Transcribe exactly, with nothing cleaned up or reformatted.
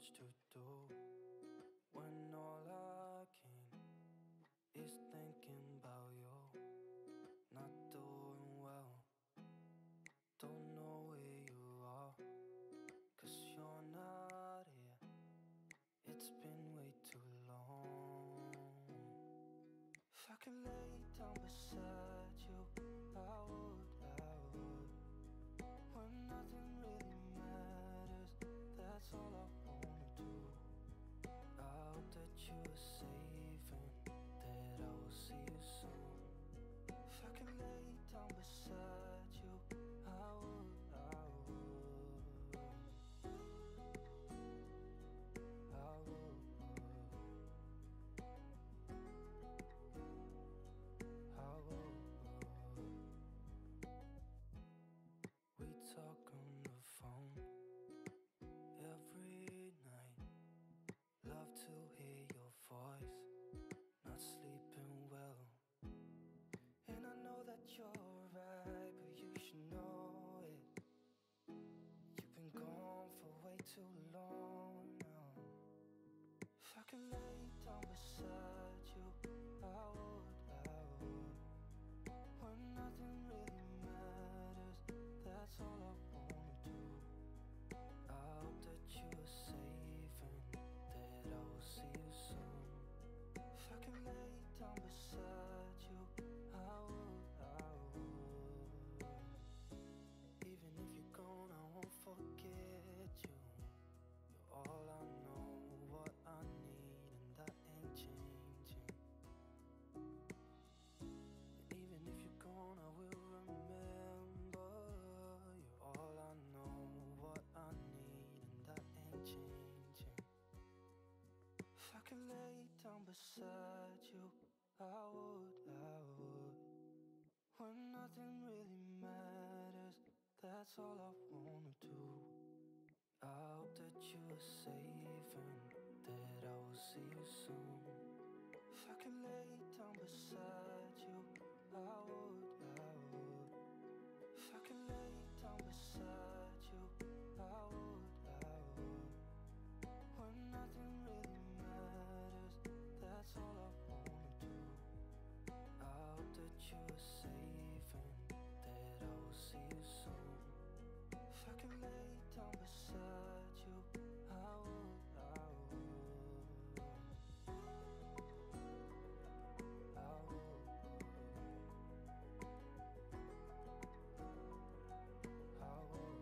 much to do when all I can is thinking about you. Not doing well, don't know where you are, 'cause you're not here. It's been way too long. If I could lay down beside you, I would, I would. When nothing really matters, that's all I wanna do. I hope that you are safe and that I will see you soon. If I could lay down beside you, I would, I would. I would. I would. We talk on the phone every night. Love to hear your voice. Not sleeping well, and I know that you're right, but you should know it. You've been gone for way too long now. If I could lay down beside you, I would, I would. When nothing really matters, that's all I wanna do. I hope that you are safe and that I will see you soon. If I could lay down beside you, I would, I would. Even if you're gone, I won't forget you. You're all I know, what I need, and that ain't changing. And even if you're gone, I will remember. You're all I know, what I need, and that ain't changing. If I could lay down beside you, I would, I would. When nothing really matters, that's all I wanna do. I hope that you are safe and that I will see you soon. If I could lay down beside you, I would, I would. If I could lay down beside you, I would, I would. When nothing really matters, that's all I wanna do. I hope that you are safe and that I will see you soon. If I could lay down beside you, I would, I would. I would. I would.